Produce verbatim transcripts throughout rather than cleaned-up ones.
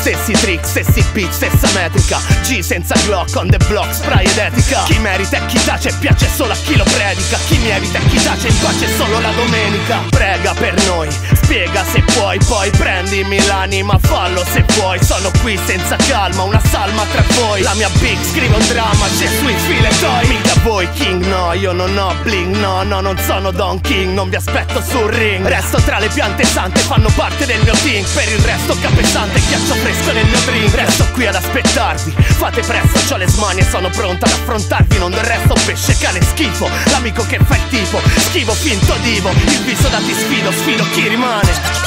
Stessi trick, stessi beat, stessa metrica. G senza Glock, on the block, spray ed etica. Chi merita e chi tace e piace solo a chi lo predica. Chi mi evita e chi tace in pace solo la domenica. Prega per noi, spiega se puoi, poi prendimi l'anima, fallo se vuoi. Sono qui senza calma, una salma tra voi. La mia big scrive un dramma, c'è sui file toy. Mica voi king, no, io non ho bling. No, no, non sono Don King, non vi aspetto sul ring. Resto tra le piante sante, fanno parte del mio team. Per il resto capesante, ghiaccio fresco nel mio drink. Resto qui ad aspettarvi, fate presto, c'ho le smanie e sono pronta ad affrontarvi. Non del resto pesce, cane schifo, l'amico che fa il tipo. Schivo, finto, divo, il viso da ti sfido, sfido chi rimane.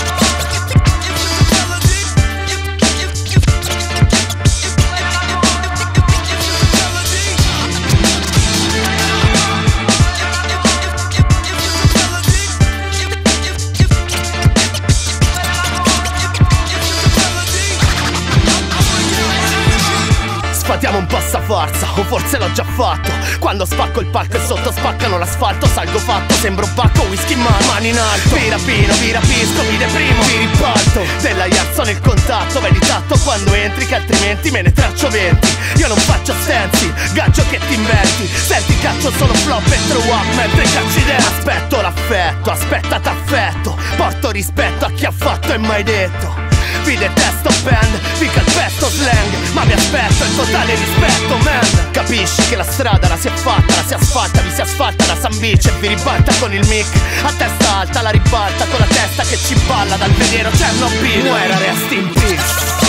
Sfatiamo un passaforza, o forse l'ho già fatto. Quando spacco il palco e sotto spaccano l'asfalto. Salgo fatto, sembro bacco, whisky in mano, mani in alto. Vi rapino, vi rapisco, vi deprimo, vi riparto. Della Iarzo nel contatto, vedi tatto quando entri che altrimenti me ne traccio venti. Io non faccio stensi, gaggio che ti inventi. Senti caccio solo flop e throw up mentre cacci dentro. Aspetto l'affetto, aspetta t'affetto. Porto rispetto a chi ha fatto e mai detto. Vi detesto band, vi calpesto slang, ma mi aspetto il totale rispetto, man. Capisci che la strada la si è fatta, la si asfalta, vi si asfalta la sambice e vi ribalta con il mic. A testa alta la ribalta con la testa che ci balla dal veliero Chernobyl. Muera, rest in peace.